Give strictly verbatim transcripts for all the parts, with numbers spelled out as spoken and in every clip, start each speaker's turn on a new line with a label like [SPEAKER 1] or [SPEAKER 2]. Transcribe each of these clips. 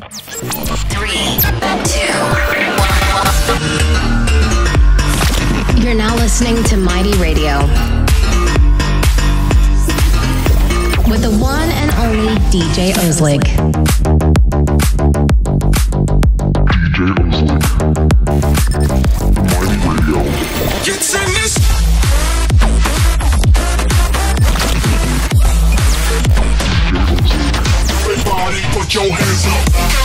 [SPEAKER 1] Three, two, one. You're now listening to Mighty Radio with the one and only D J Ozlik.
[SPEAKER 2] D J Ozlik. Mighty Radio. Get in this. Everybody put your hands up.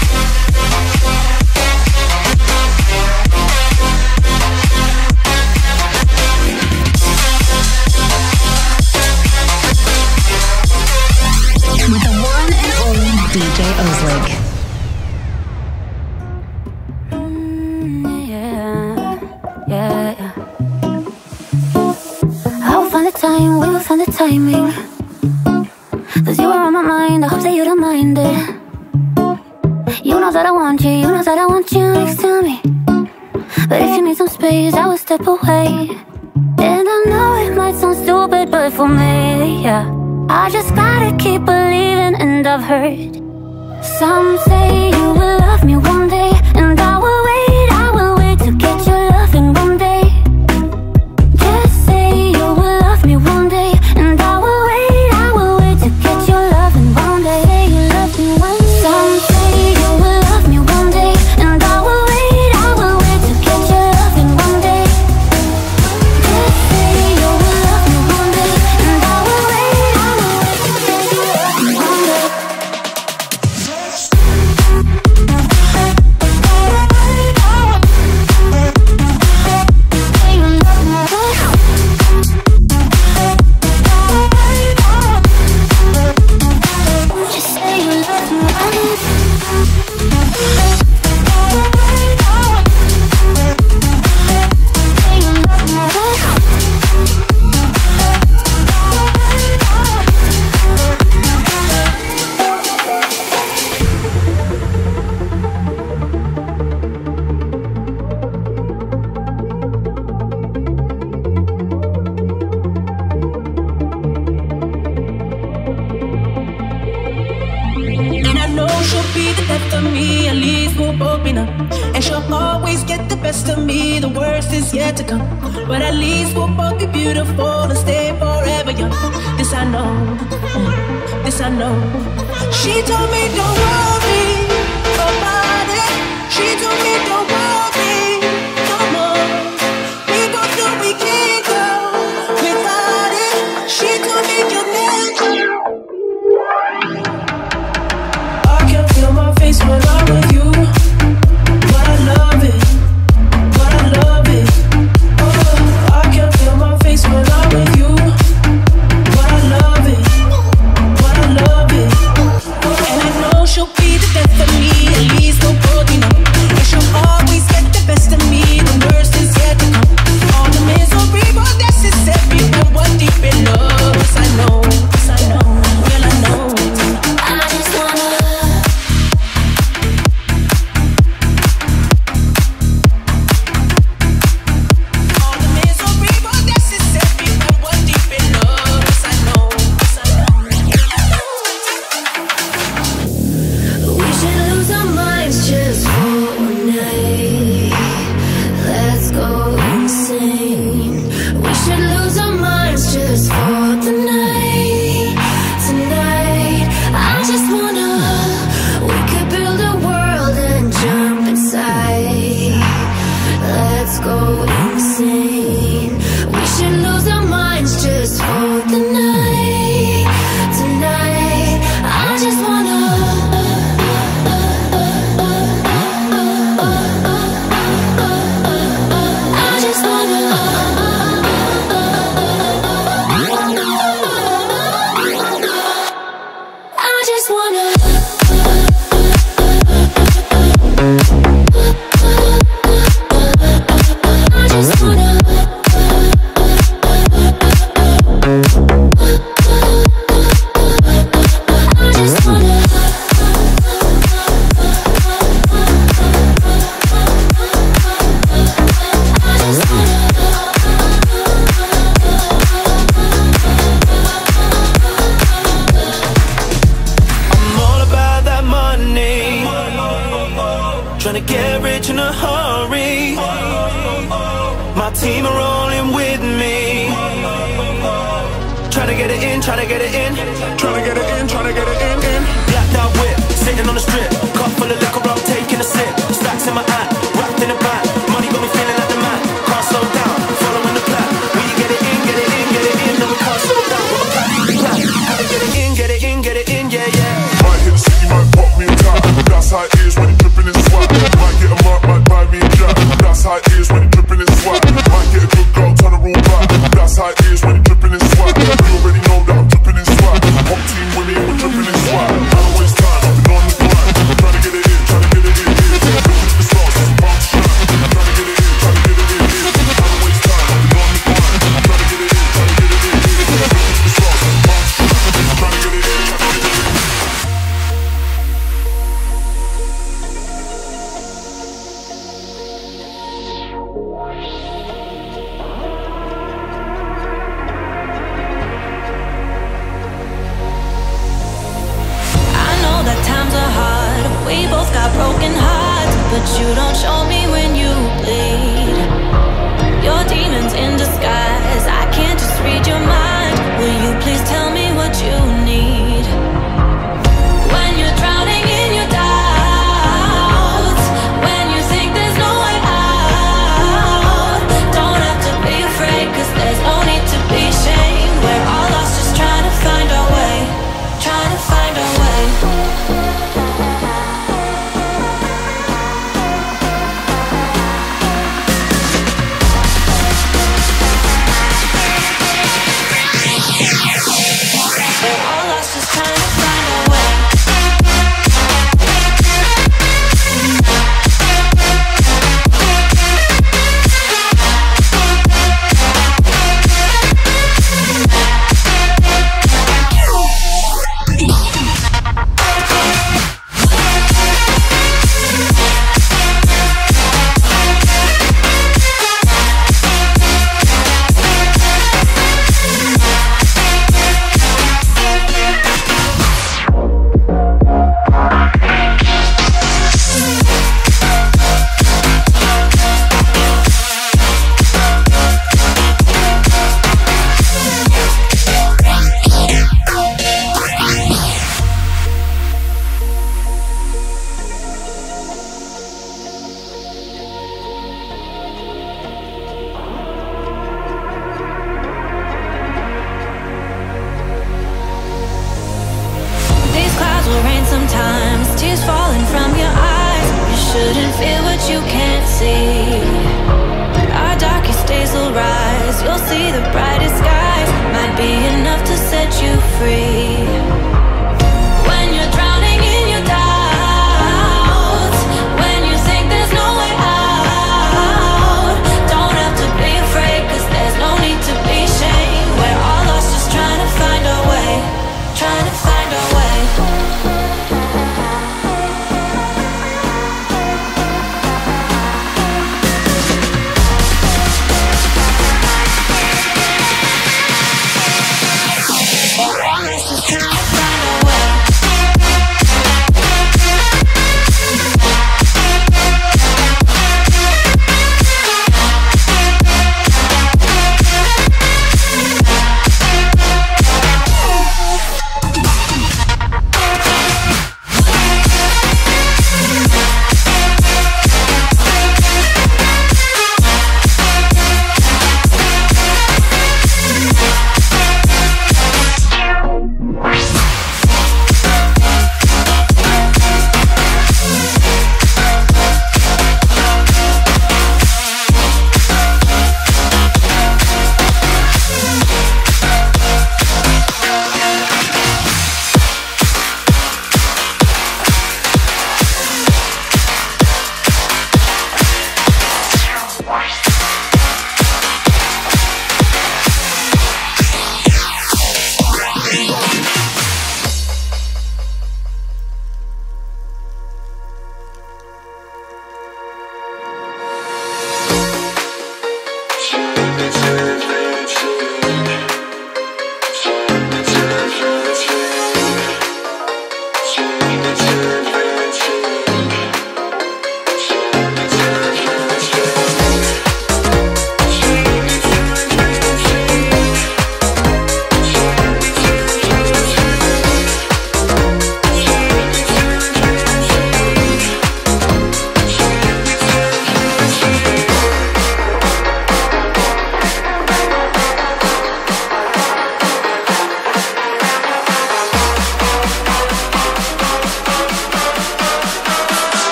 [SPEAKER 1] With the one and only D J Ozlik.
[SPEAKER 3] Mm, yeah, yeah, yeah. I will find the time, we will find the timing. Cause you were on my mind, I hope that you don't mind it. You know that I want you, you know that I want you next to me. But if you need some space, I will step away. And I know it might sound stupid, but for me, yeah, I just gotta keep believing. And I've heard some say you will love me one day, and I will wait, I will wait to get your loving one day. Just say you will love me one day, and I will wait, I will wait to get your loving one day. You love me one day. Some say you will love me one day, and I will wait, I will wait to get your loving one day. Just say you will love me one day, and I will wait, I will wait to get your loving one day. Just say you love me one day.
[SPEAKER 4] And I know she'll be the death of me, at least we'll both be numb. And she'll always get the best of me, the worst is yet to come. But at least we'll both be beautiful and stay forever young. This I know, mm, this I know. She told me don't worry about it. She told me don't worry no more. We both know we can't go without it. She told me you'll never. I can feel my face when I'm with you, but I love it, but I love it. Oh, I can feel my face when I'm with you, but I love it, but I love it. And I know she'll be the death of me, at least we'll both be numb. And she'll always get the best of me, the worst is yet to come. All the misery was necessary when we're deep in love. Yes, I know, yes, I know, well, I know.
[SPEAKER 3] I just wanna
[SPEAKER 4] All the misery was necessary when we're deep in love. Yes, I know, yes, I know.
[SPEAKER 3] we should
[SPEAKER 5] tryna get rich in a hurry. My team are rolling with me. Tryna get it in, tryna get it in.
[SPEAKER 2] Tryna get it in, tryna get it in, in.
[SPEAKER 5] Blacked out whip, sitting on the strip. Cup full of liquor, I'm taking a sip. Stacks in my hand, wrapped in a bag. Money got me feeling like the man. Can't slow down, following the plan. When you get it in, get it in, get it in. No, we can't slow down, got a plan, plan. Gotta get it in, get it in, get it in, yeah, yeah.
[SPEAKER 2] Might hit the city, might pop me a tap. That's how it is when you're dripping in swag. Might get a mark, might buy me a jack. That's how it is when you're dripping in swag. Might get a good girl, turn her all back. That's how it is when you're dripping in swag. You already know that I'm dripping in swag. Hot team with me, we're dripping in swag. I don't waste time, I've been on the grind. Tryna get it in, tryna get it in, in. Look at the stars, it's about to shine. Tryna get it in, tryna get it in, in. I don't waste time, I've been on the grind. Tryna get it in, tryna get it in, in. Look at the stars, it's about to shine. Tryna get it in, tryna get it in.
[SPEAKER 6] We both got broken hearts, but you don't show me when you bleed. Your demons in disguise, I can't just read your mind. Will you please tell me what you need? When you're drowning in your doubts, when you think there's no way out, don't have to be afraid, cause there's no need to be shame. We're all lost just trying to find our way, trying to find our way.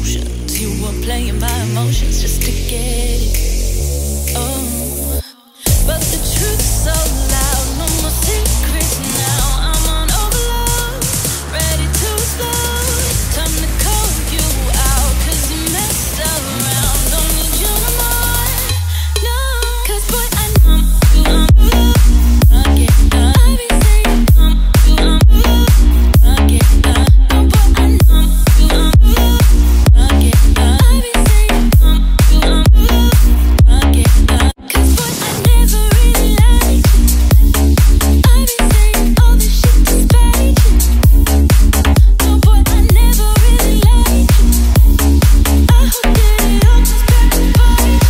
[SPEAKER 6] devotions. You were playing my emotions just to get it. Oh, but the truth's so loud, no more secrets now. I'm on overload, ready to explode. Time to call you out, cause you messed around. Don't need you no more, no. Cause boy, I know you, I'm I get done. I be saying I'm you, I'm I get done. No boy, I know you, I'm I get done. I be saying I'm you, I'm I get done. Cause boy, I never really liked you. I be saying all this shit to spite you. No boy, I never really liked you. I hope that it all comes back to bite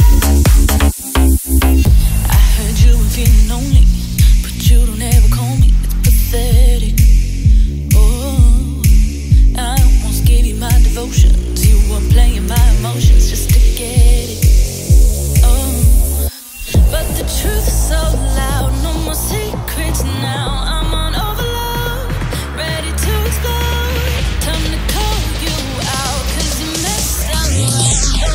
[SPEAKER 6] you. I heard you were feeling lonely, but you don't ever call me. It's pathetic. Oh, I almost gave you my devotions. You were playing my emotions just to get it. Oh, but the truth's so loud, no more secrets now. I'm on overload, ready to explode. Time to call you out, cause you messed around.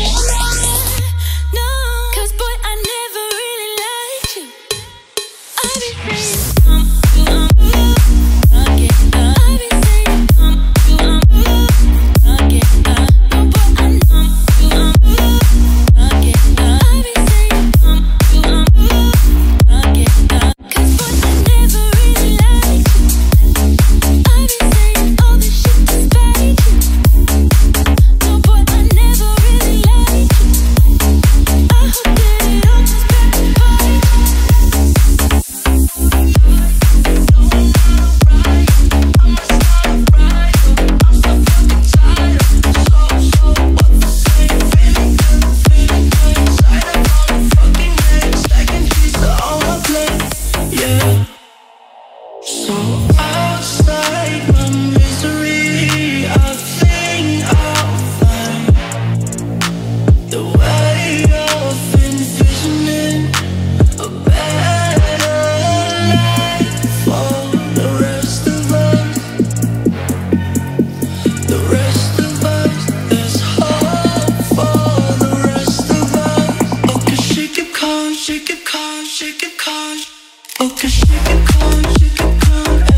[SPEAKER 6] No, cause boy, I never really liked you. I be saying I'm you, I'm I get done. I be saying I'm you, I'm I get done. No boy, I know you, I'm I get done. I be saying I'm you, I'm I get done. Cause boy, I never really liked you. I be saying all this shit to spite you. No boy, I never really liked you. I hope that it all comes back to bite you.
[SPEAKER 4] Yeah. So outside my misery, I think I'll find the way of envisioning a better life for the rest of us. The rest of us, there's hope for the rest of us. Oh, cause she keep calling, she keep calling, she keep calling. Oh, cause she keep calling, she keep calling.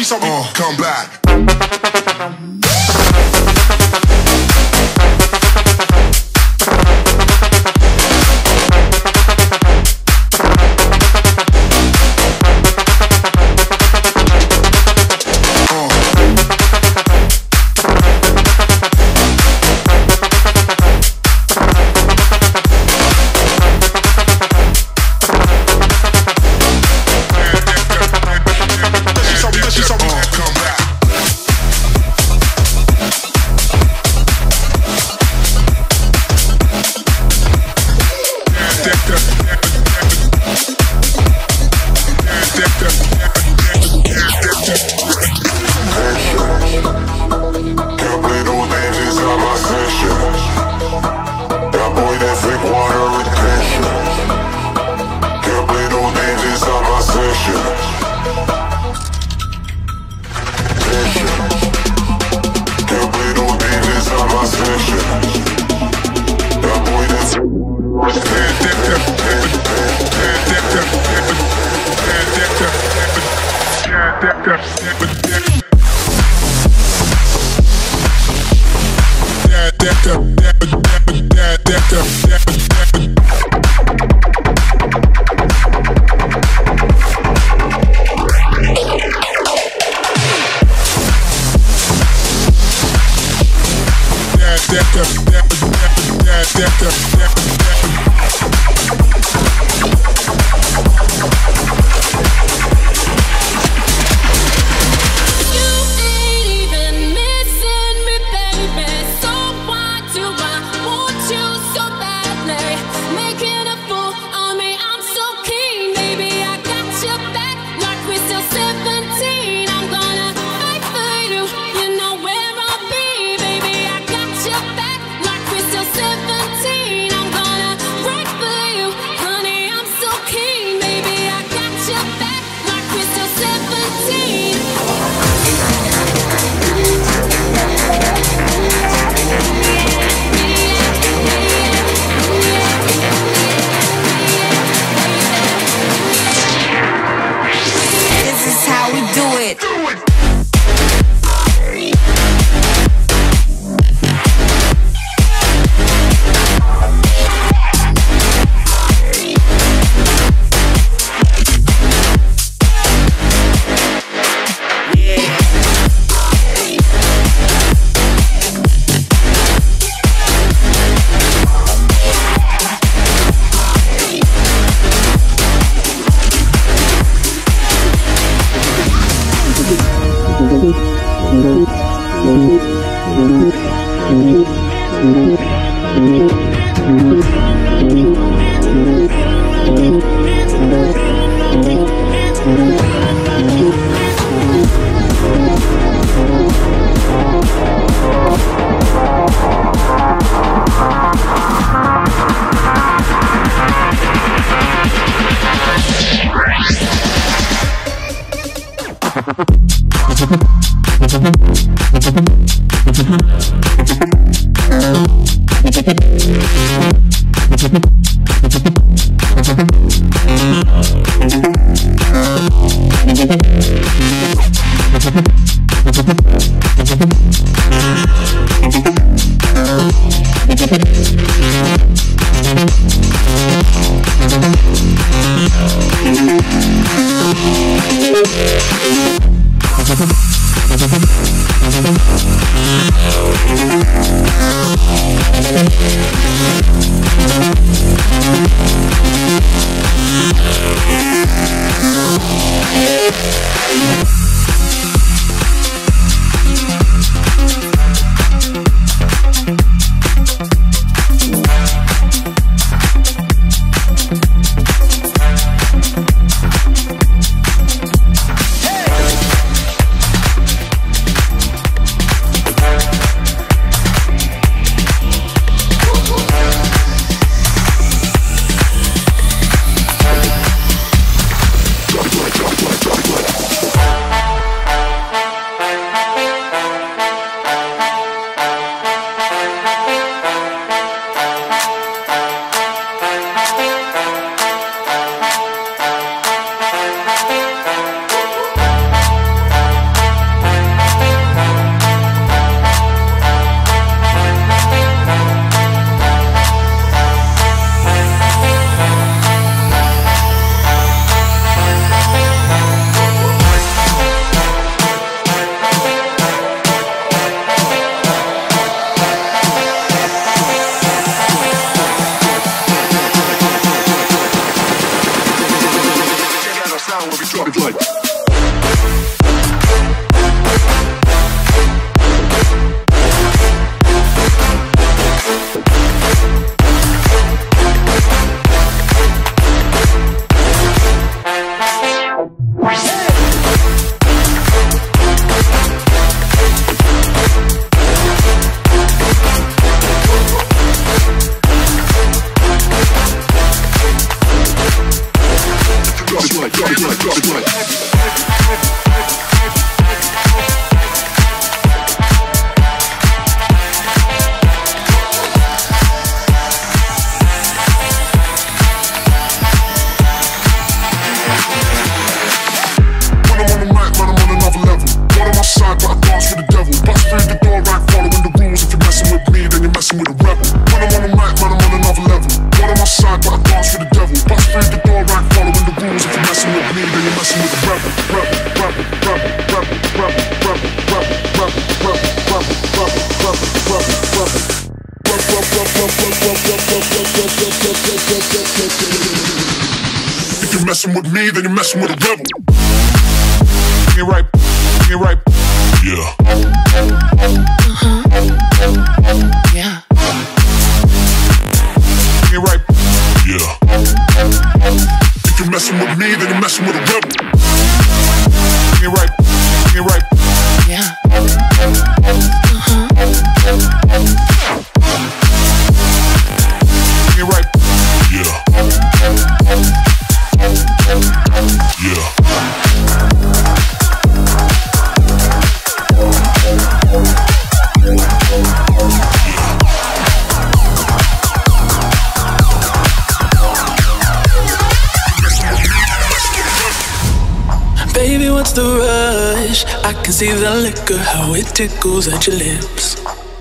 [SPEAKER 2] something. Uh, come back.
[SPEAKER 3] We'll be right back.
[SPEAKER 2] messing with a rebel. When I'm on the mic, man, I'm on another level. One on my side, but I dance for the devil. Bust through the door, right, following the rules. If you're messing with me, then you're messing with a rebel. Rebel, rebel, rebel, rebel, rebel, rebel, rebel, rebel, rebel, rebel, rebel, rebel, rebel, rebel. If you're messing with me, then you're messing with a rebel. You're right, you're right. Yeah.
[SPEAKER 7] Uh-huh. Yeah.
[SPEAKER 2] You're right. Yeah. If you're messing with me, then you're messing with a rebel. You're right. You're right.
[SPEAKER 7] Yeah. Uh-huh.
[SPEAKER 2] You're right. Yeah. Yeah.
[SPEAKER 4] Baby, what's the rush? I can see the liquor, how it tickles at your lips.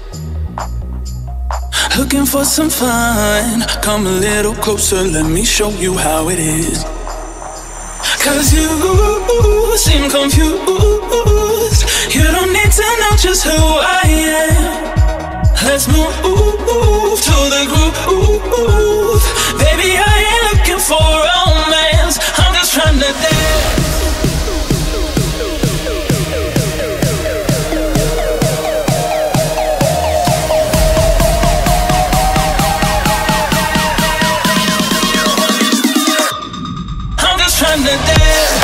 [SPEAKER 4] Looking for some fun, come a little closer, let me show you how it is. Cause you seem confused, you don't need to know just who I am. Let's move to the groove. Baby, I ain't looking for romance, I'm just trying to dance. Trying to dance.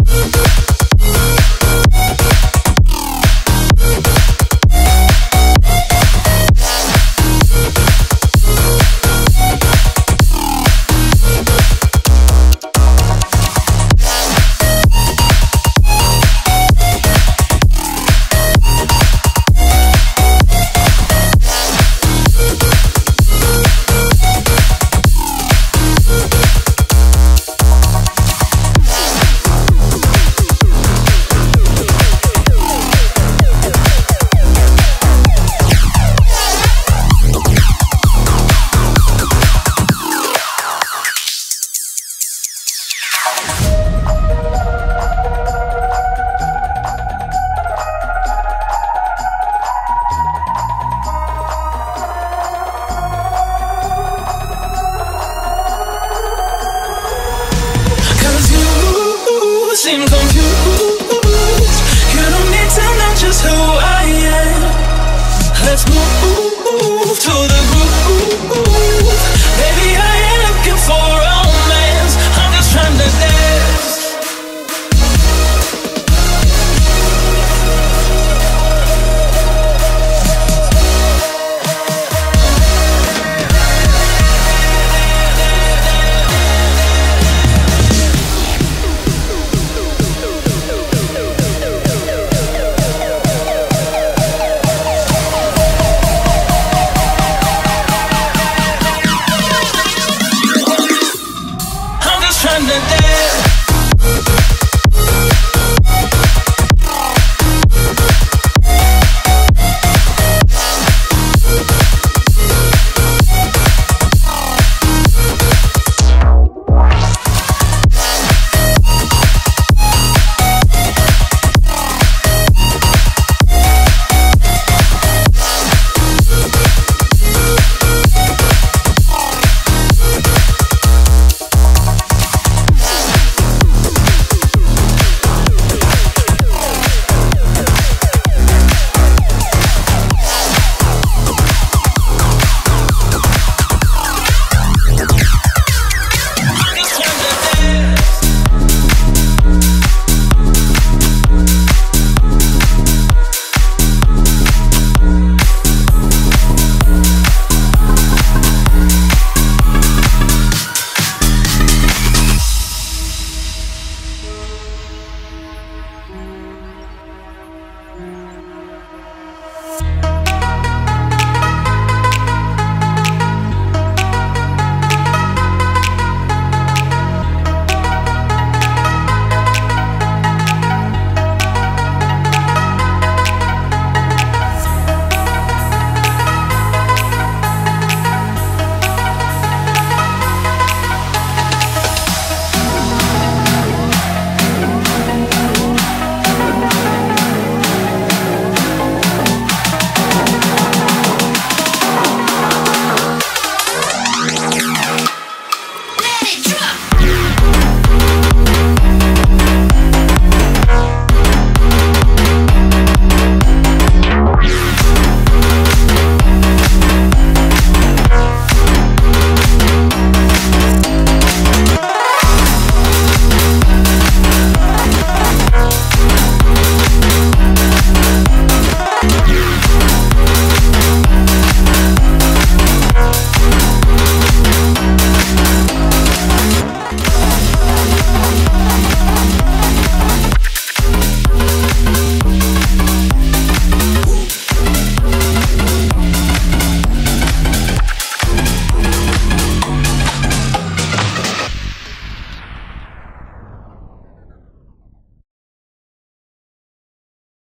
[SPEAKER 4] Seem confused, you don't need to know just who I am. Let's move